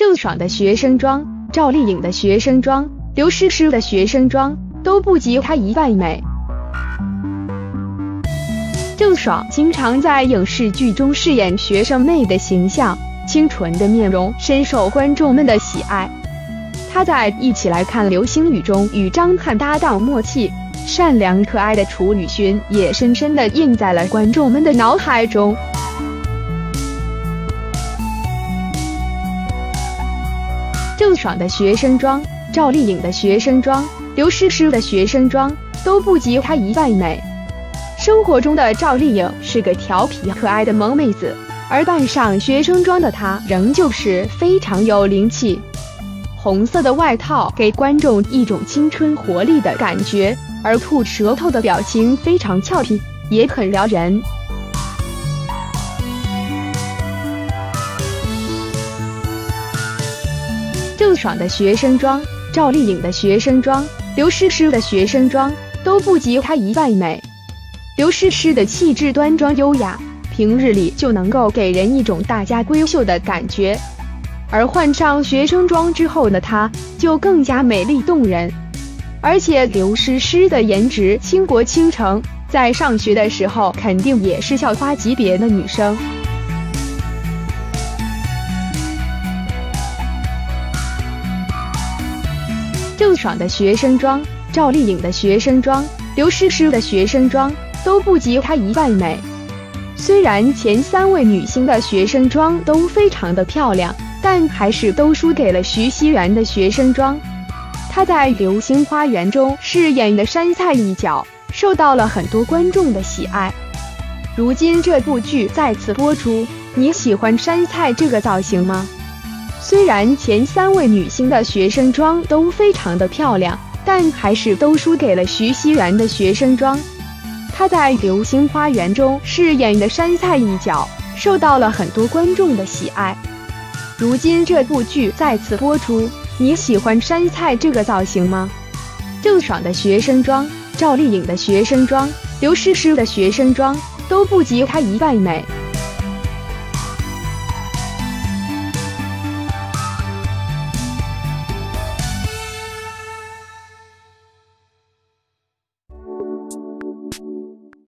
郑爽的学生装、赵丽颖的学生装、刘诗诗的学生装都不及她一半美。郑爽经常在影视剧中饰演学生妹的形象，清纯的面容深受观众们的喜爱。她在《一起来看流星雨》中与张翰搭档默契、善良可爱的楚雨荨也深深地印在了观众们的脑海中。郑爽的学生装、赵丽颖的学生装、刘诗诗的学生装都不及她一半美。生活中的赵丽颖是个调皮可爱的萌妹子，而扮上学生装的她仍旧是非常有灵气。红色的外套给观众一种青春活力的感觉，而吐舌头的表情非常俏皮，也很撩人。郑爽的学生装、赵丽颖的学生装、刘诗诗的学生装都不及她一半美。刘诗诗的气质端庄优雅，平日里就能够给人一种大家闺秀的感觉，而换上学生装之后的她就更加美丽动人。而且刘诗诗的颜值倾国倾城，在上学的时候肯定也是校花级别的女生。郑爽的学生装、赵丽颖的学生装、刘诗诗的学生装都不及她一半美。虽然前3位女星的学生装都非常的漂亮，但还是都输给了徐熙媛的学生装。她在《流星花园》中饰演的杉菜一角，受到了很多观众的喜爱。如今这部剧再次播出，你喜欢杉菜这个造型吗？虽然前3位女星的学生装都非常的漂亮，但还是都输给了徐熙媛的学生装。她在《流星花园》中饰演的杉菜一角，受到了很多观众的喜爱。如今这部剧再次播出，你喜欢杉菜这个造型吗？郑爽的学生装、赵丽颖的学生装、刘诗诗的学生装都不及她一半美。